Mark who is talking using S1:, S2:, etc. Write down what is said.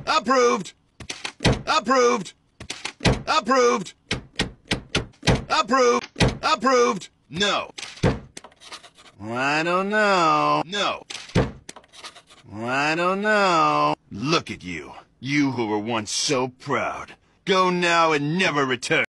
S1: Approved! Approved! Approved! Approved! Approved! No. I don't know. No. I don't know. Look at you. You who were once so proud. Go now and never return.